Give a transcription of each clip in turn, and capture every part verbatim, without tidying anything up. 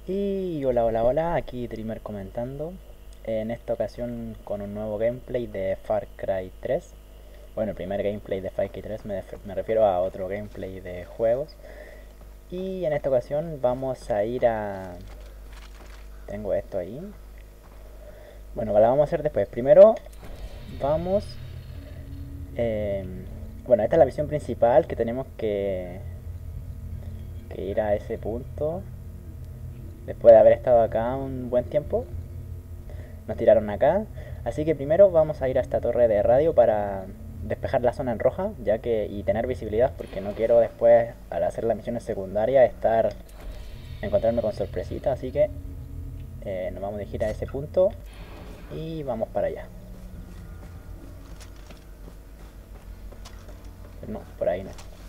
Y hola, hola, hola, aquí Dreamer comentando. En esta ocasión con un nuevo gameplay de Far Cry tres. Bueno, el primer gameplay de Far Cry tres, me, me refiero a otro gameplay de juegos. Y en esta ocasión vamos a ir a... Tengo esto ahí. Bueno, la vamos a hacer después. Primero vamos... eh, bueno, esta es la misión principal que tenemos que, que ir a ese punto. Después de haber estado acá un buen tiempo. Nos tiraron acá. Así que primero vamos a ir a esta torre de radio para despejar la zona en roja, ya que y tener visibilidad, porque no quiero después al hacer las misiones secundarias estar encontrarme con sorpresita. Así que eh, nos vamos a dirigir a ese punto y vamos para allá. No, por ahí no.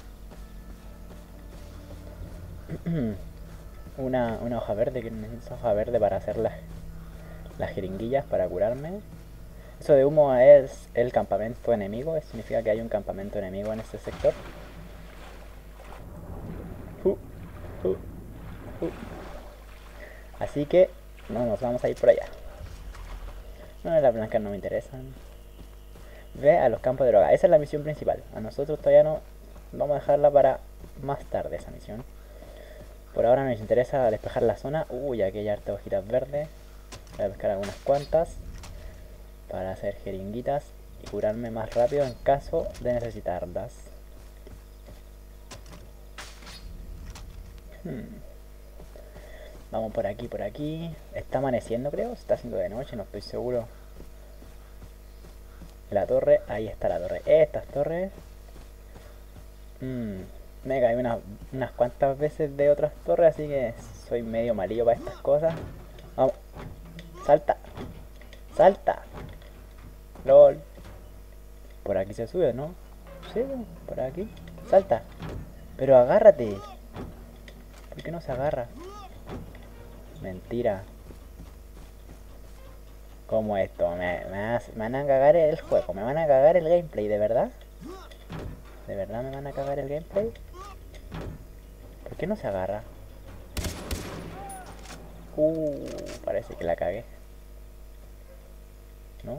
una, una hoja verde, que necesito hoja verde para hacer las, las jeringuillas para curarme. Eso de humo es el campamento enemigo, significa que hay un campamento enemigo en ese sector. Uh, uh, uh. Así que no nos vamos a ir por allá. No, las blancas no me interesan. Ve a los campos de droga. Esa es la misión principal. A nosotros todavía no. Vamos a dejarla para más tarde esa misión. Por ahora nos interesa despejar la zona. Uy, aquí hay hartas hojitas verdes. Voy a pescar algunas cuantas para hacer jeringuitas y curarme más rápido en caso de necesitarlas. Hmm. Vamos por aquí, por aquí. Está amaneciendo, creo. Se está haciendo de noche, no estoy seguro. La torre, ahí está la torre. Estas torres. Mmm. Me caí unas, unas cuantas veces de otras torres, así que soy medio malillo para estas cosas. Vamos. Salta. Salta. LOL. Por aquí se sube, ¿no? Sí, por aquí. Salta. Pero agárrate. ¿Por qué no se agarra? Mentira. ¿Cómo esto? Me, me, me van a cagar el juego. Me van a cagar el gameplay, ¿de verdad? ¿De verdad me van a cagar el gameplay? ¿Por qué no se agarra? Uh, parece que la cagué. ¿No?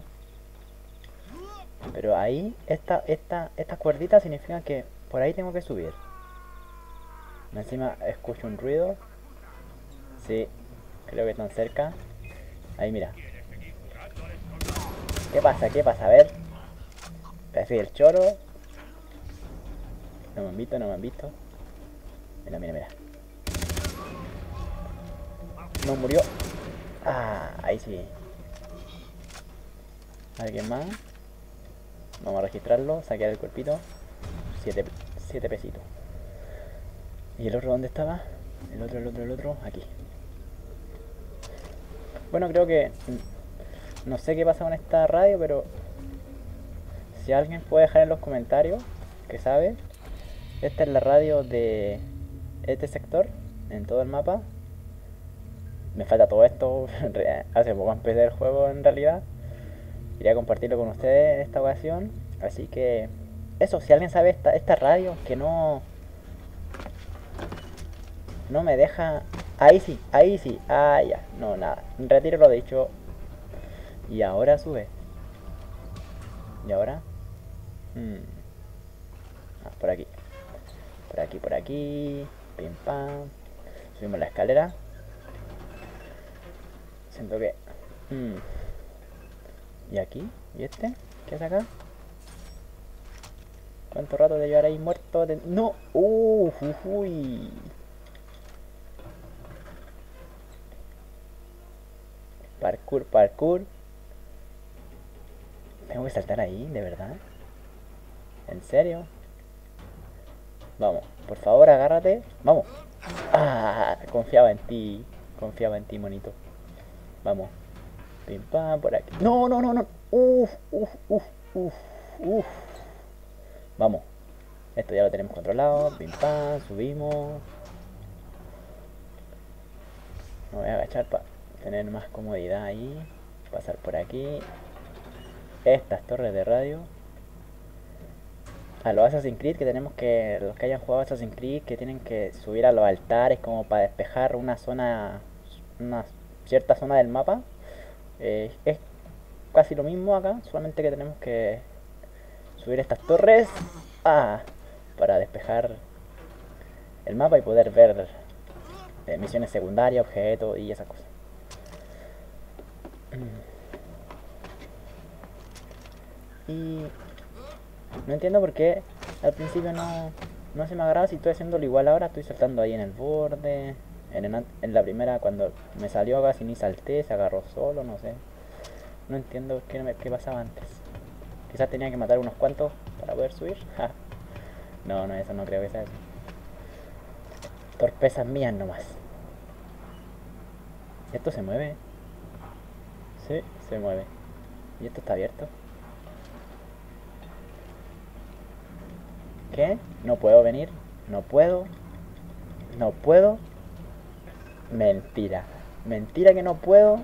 Pero ahí, esta, esta, estas cuerditas significan que por ahí tengo que subir. Encima escucho un ruido. Sí, creo que están cerca. Ahí, mira. ¿Qué pasa? ¿Qué pasa? A ver. Parece el choro. No me han visto, no me han visto. Mira, mira, mira. No murió. Ah, ahí sí. ¿Alguien más? Vamos a registrarlo, saquear el cuerpito. Siete, siete pesitos. ¿Y el otro dónde estaba? El otro, el otro, el otro. Aquí. Bueno, creo que... No sé qué pasa con esta radio, pero... Si alguien puede dejar en los comentarios, que sabe. Esta es la radio de este sector, en todo el mapa. Me falta todo esto. Hace poco empecé el juego en realidad. Quería compartirlo con ustedes en esta ocasión. Así que... Eso, si alguien sabe esta, esta radio que no... No me deja... Ahí sí, ahí sí. Ah, ya. No, nada. Retiro lo dicho. Y ahora sube. ¿Y ahora? Hmm. Ah, por aquí. Por aquí, por aquí. Pim pam. Subimos la escalera. Siento que... Hmm. ¿Y aquí? ¿Y este? ¿Qué hace acá? ¿Cuánto rato te llevaréis muerto? De... ¡No! ¡Uh! Uy. Parkour, parkour. Tengo que saltar ahí, de verdad. ¿En serio? Vamos, por favor, agárrate. Vamos. Ah, confiaba en ti. Confiaba en ti, monito. Vamos. Pim pam, por aquí. No, no, no, no. Uf, uf, uf, uf, uf. Vamos. Esto ya lo tenemos controlado. Pim pam, subimos. Me voy a agachar para tener más comodidad ahí. Pasar por aquí. Estas torres de radio. A los Assassin's Creed que tenemos que... Los que hayan jugado Assassin's Creed que tienen que subir a los altares como para despejar una zona una cierta zona del mapa. Eh, es casi lo mismo acá, solamente que tenemos que subir estas torres ah, para despejar el mapa y poder ver eh, misiones secundarias, objetos y esas cosas. Y no entiendo por qué al principio no, no se me agarraba. Si estoy haciéndolo igual ahora, estoy saltando ahí en el borde. En, el, en la primera, cuando me salió casi ni salté, se agarró solo, no sé. No entiendo qué, me, qué pasaba antes. Quizás tenía que matar unos cuantos para poder subir. Ja. No, no, eso no creo que sea eso. Torpezas mías nomás. ¿Esto se mueve? Sí, se mueve. ¿Y esto está abierto? ¿Qué? ¿No puedo venir? ¿No puedo? ¿No puedo? Mentira. Mentira que no puedo.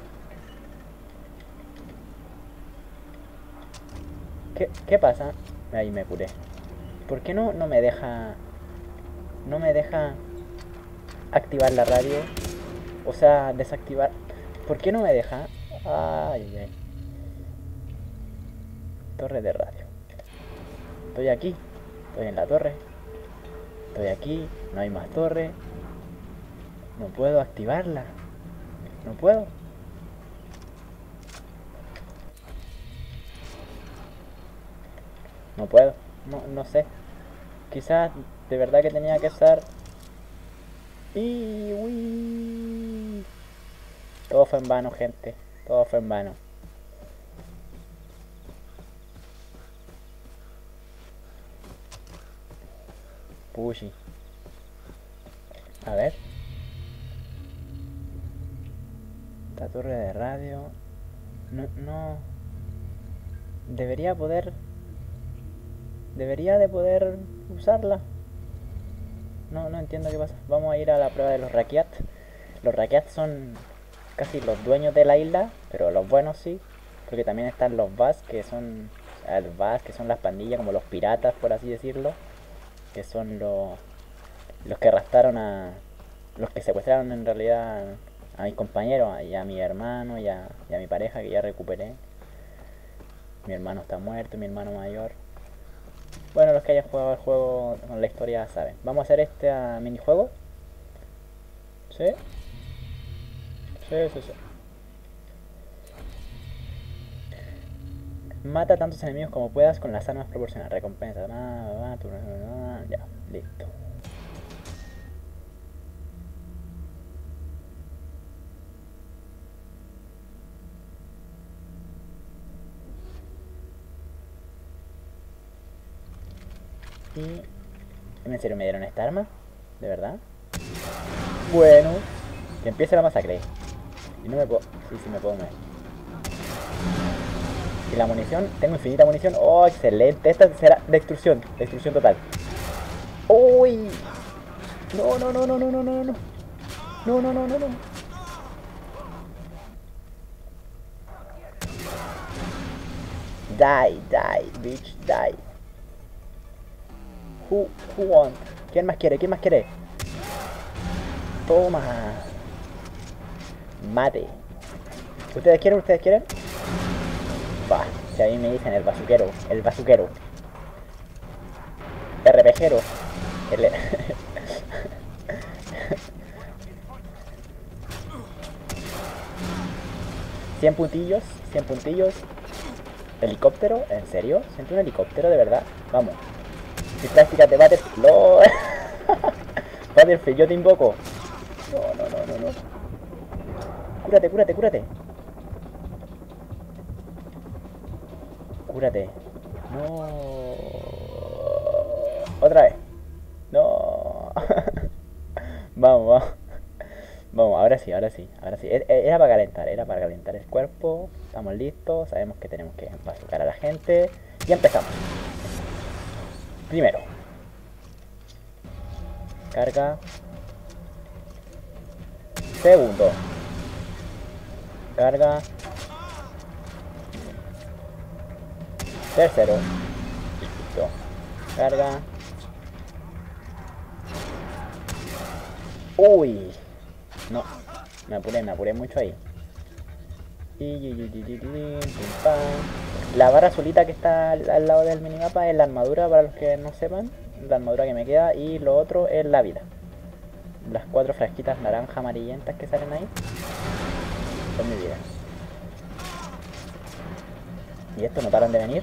¿Qué, qué pasa? Ahí me curé. ¿Por qué no, no me deja... No me deja activar la radio? O sea, desactivar... ¿Por qué no me deja? Ay, ay. Torre de radio. Estoy aquí. Estoy en la torre. Estoy aquí. No hay más torre. No puedo activarla. No puedo. No puedo. No, no sé. Quizás de verdad que tenía que usar... Y uy. Todo fue en vano, gente. Todo fue en vano. Pushy. A ver. Esta torre de radio. No, no. Debería poder... Debería de poder usarla. No, no entiendo qué pasa. Vamos a ir a la prueba de los Rakyat. Los Rakyat son casi los dueños de la isla, pero los buenos sí. Porque también están los Bas, que son... Los Bas, que son las pandillas, como los piratas, por así decirlo. Que son los... Los que arrastraron a... Los que secuestraron en realidad a mis compañeros, y a mi hermano, y a, y a mi pareja, que ya recuperé. Mi hermano está muerto, mi hermano mayor. Bueno, los que hayan jugado el juego con la historia saben. Vamos a hacer este uh, minijuego. ¿Sí? Sí, sí, sí. Mata tantos enemigos como puedas con las armas proporcionadas. Recompensa. Ya, listo. Y... ¿En serio me dieron esta arma? ¿De verdad? Bueno. Que empiece la masacre. Y no me puedo... Sí, sí me puedo mover. Y la munición... Tengo infinita munición. ¡Oh, excelente! Esta será destrucción. Destrucción total. ¡Uy! No, no, no, no, no, no, no, no. No, no, no, no, no. Die, die, bitch, die. Who, who want? ¿Quién más quiere? ¿Quién más quiere? Toma. Mate. ¿Ustedes quieren? ¿Ustedes quieren? Va, si a mí me dicen el bazuquero. El bazuquero. RPGero. El... cien puntillos. cien puntillos. ¿Helicóptero? ¿En serio? ¿Siento un helicóptero de verdad? Vamos. Mis prácticas de Battlefield. ¡No! Battlefield, yo te invoco. No, no, no, no, no. Cúrate, cúrate, cúrate. Cúrate. No. Otra vez. No. Vamos, vamos. Vamos, ahora sí, ahora sí, ahora sí. Era para calentar, era para calentar el cuerpo. Estamos listos, sabemos que tenemos que bazucar a la gente. Y empezamos. Primero. Carga. Segundo. Carga. Tercero. Listo. Carga. Uy. No, me apuré, me apuré mucho ahí. Y, y, y, y, y, y, pim, pam. La barra azulita que está al, al lado del minimapa es la armadura, para los que no sepan. La armadura que me queda. Y lo otro es la vida. Las cuatro frasquitas naranja amarillentas que salen ahí son mi vida. ¿Y estos no paran de venir?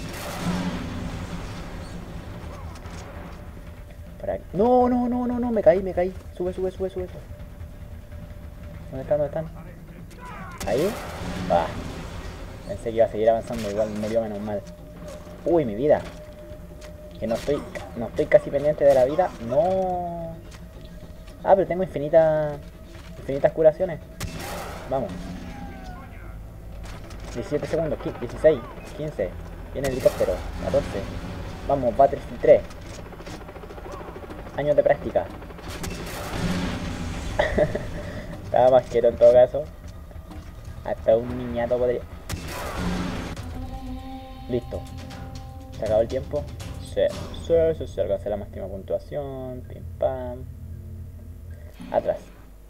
Para aquí. No, no, no, no, no, me caí, me caí. Sube, sube, sube, sube, sube. ¿Dónde están? ¿Dónde están? Ahí. Bah. Pensé que iba a seguir avanzando, igual murió, menos mal. Uy, mi vida. Que no estoy, no estoy casi pendiente de la vida. No. Ah, pero tengo infinitas, infinitas curaciones. Vamos. diecisiete segundos, dieciséis, quince. Viene el helicóptero, catorce. Vamos, Battlefield tres. Años de práctica. Estaba más quieto en todo caso. Hasta un niñato podría... Listo. Se acabó el tiempo. Sí, sí, sí, sí. Alcancé la máxima puntuación. Pim pam. Atrás.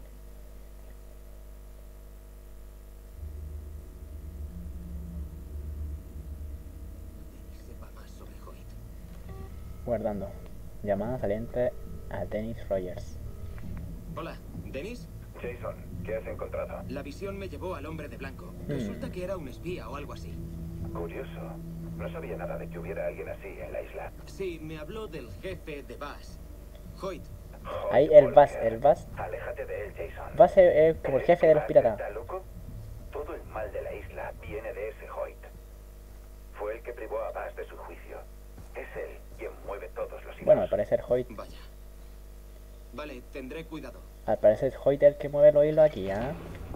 Guardando. Llamada saliente a Dennis Rogers. Hola, ¿Dennis? Jason, ¿qué has encontrado? La visión me llevó al hombre de blanco. Hmm. Resulta que era un espía o algo así. Curioso. No sabía nada de que hubiera alguien así en la isla. Sí, me habló del jefe de Bass. Hoyt. Ahí el Bass, el Bass. Aléjate de él, Jason. Bass es, es como el jefe de los piratas. ¿Está loco? Todo el mal de la isla viene de ese Hoyt. Fue el que privó a Bass de su juicio. Es él quien mueve todos los hilos. Bueno, al parecer Hoyt... Vaya. Vale, tendré cuidado. Al parecer es Hoyt el que mueve los hilos aquí, ¿ah?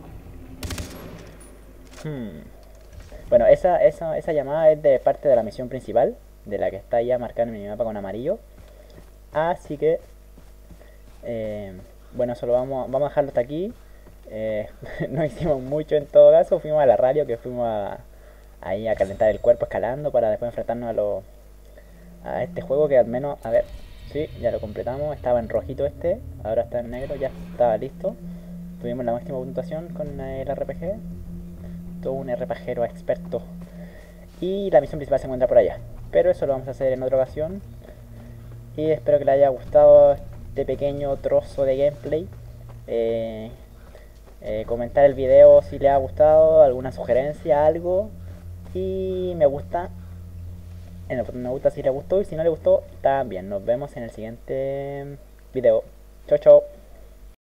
¿eh? Hmm. Bueno, esa, esa, esa llamada es de parte de la misión principal, de la que está ya marcada en mi mapa con amarillo. Así que... Eh, bueno, solo vamos, vamos a dejarlo hasta aquí. Eh, no hicimos mucho en todo caso. Fuimos a la radio, que fuimos a, ahí a calentar el cuerpo escalando para después enfrentarnos a, lo, a este juego que al menos... A ver, sí, ya lo completamos. Estaba en rojito este, ahora está en negro, ya estaba listo. Tuvimos la máxima puntuación con el R P G. Todo un RPGero experto. Y la misión principal se encuentra por allá. Pero eso lo vamos a hacer en otra ocasión. Y espero que les haya gustado este pequeño trozo de gameplay. Eh, eh, comentar el video si les ha gustado, alguna sugerencia, algo. Y me gusta. En el botón me gusta si les gustó, y si no les gustó, también. Nos vemos en el siguiente video. Chao, chao.